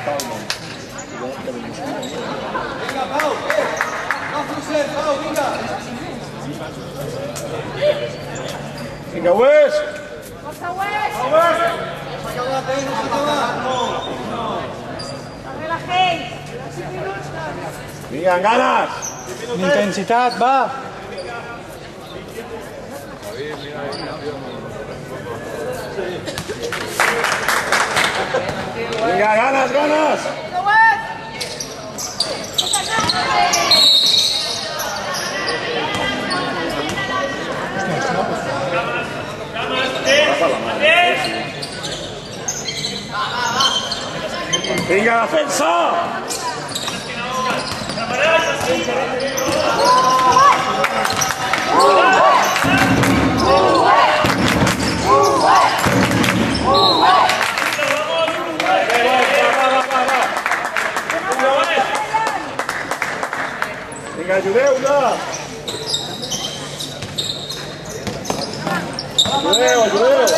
Vinga, Wes! Força, Wes! No relajéis. Vinga, amb ganes! Intensitat, va! Vinga, ganes, ganes! Vinga, defensa! Vinga, ajudeu-la! Ajudeu, ajudeu!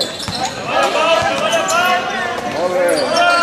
Vale. Molt bé.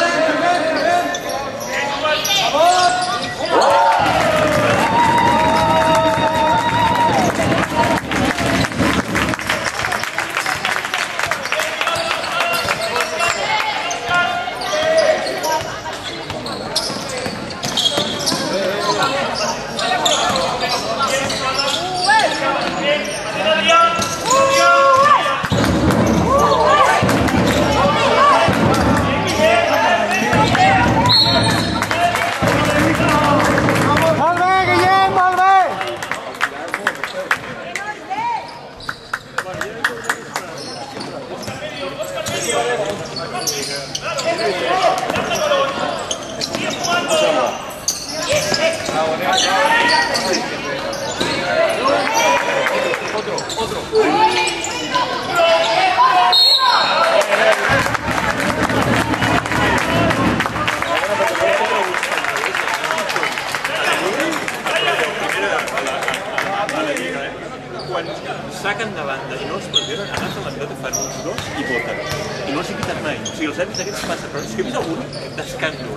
Quan saquen de banda i no els prenderen, agafen la pilota, fan uns dos i voten. I no els he quitat mai. O sigui, els àrbits aquests passa, però és que he vist algun descanso,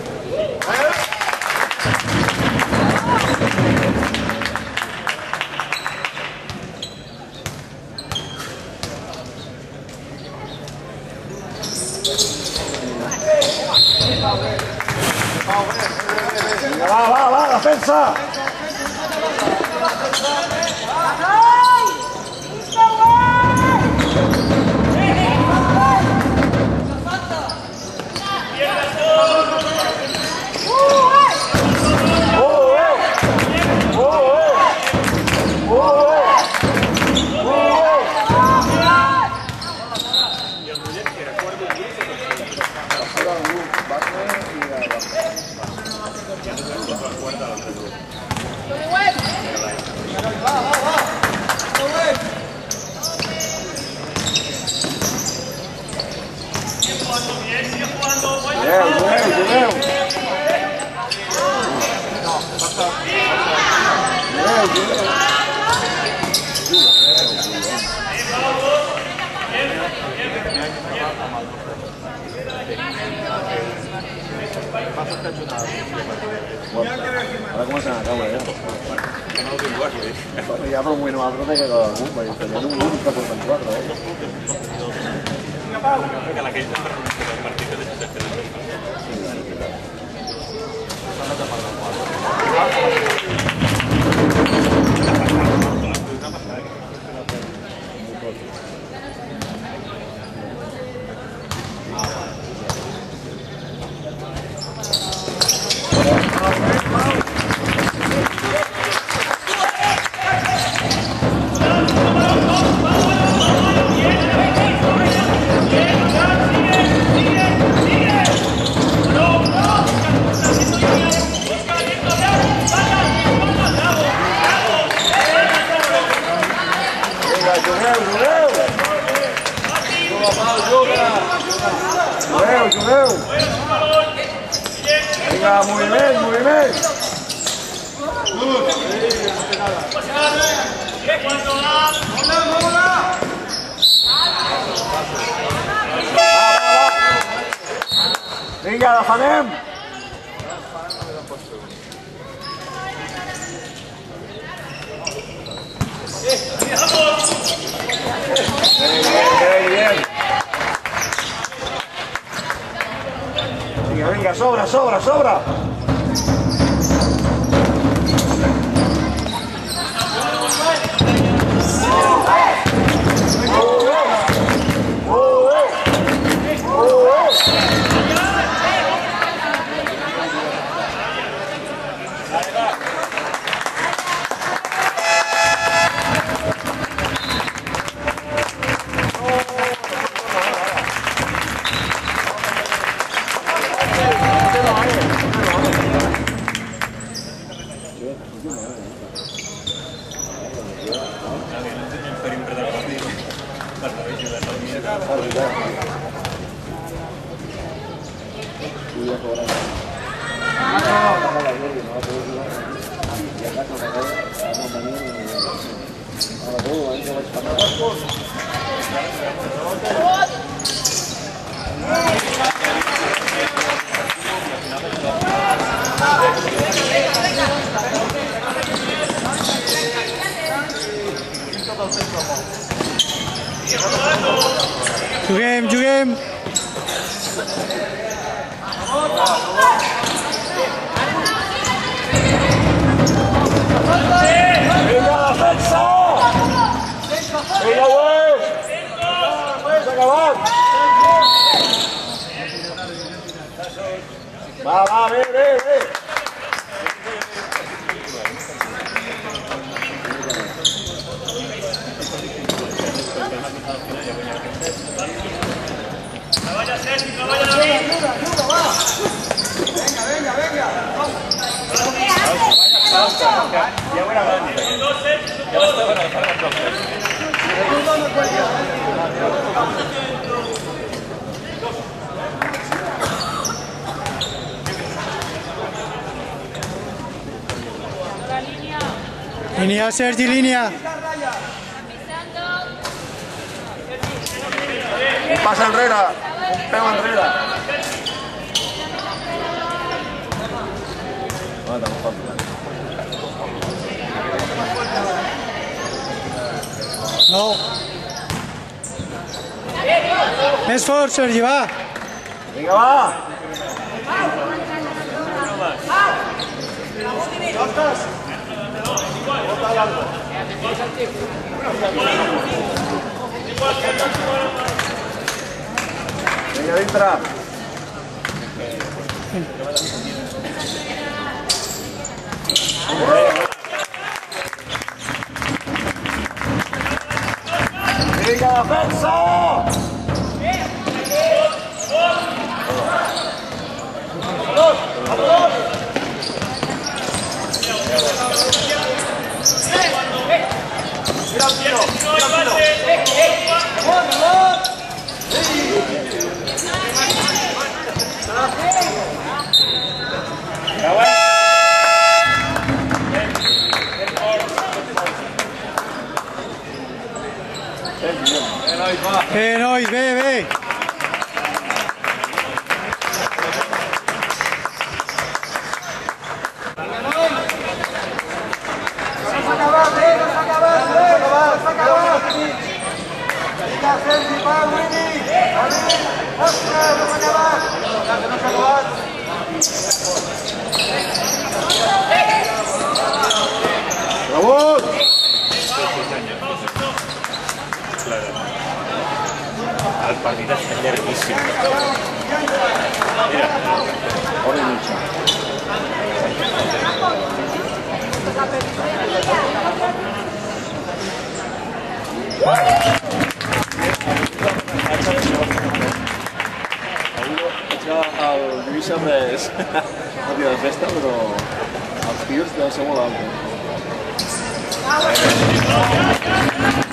Va, defensa! Ara comencen a caure, ja. Ja per un moment o altre té que quedar algú, perquè tenen un minut que porten 4, Vinga, Pau! Que la que ells per el partit que deixa de fer Jugueu! Vinga, moviment! Vinga, l'afanem! Bien. Vinga, sobra! Juguem! Vinga, defensa! Vinga, Wes! S'ha acabat! Va, bé! Ja ho era abans. Ja l'estava agafant a prop. Línia, Sergi, línia! Un pas enrere! Un peu enrere! No! Més fort, Sergi, va! Vinga, va! Vinga, dintre! Vinga, defensa! Nois, bé! Rebut! El partit està llarguíssim. Hora i mitja. El Lluís sempre és el dia de festa, però els tios de ser molt alts.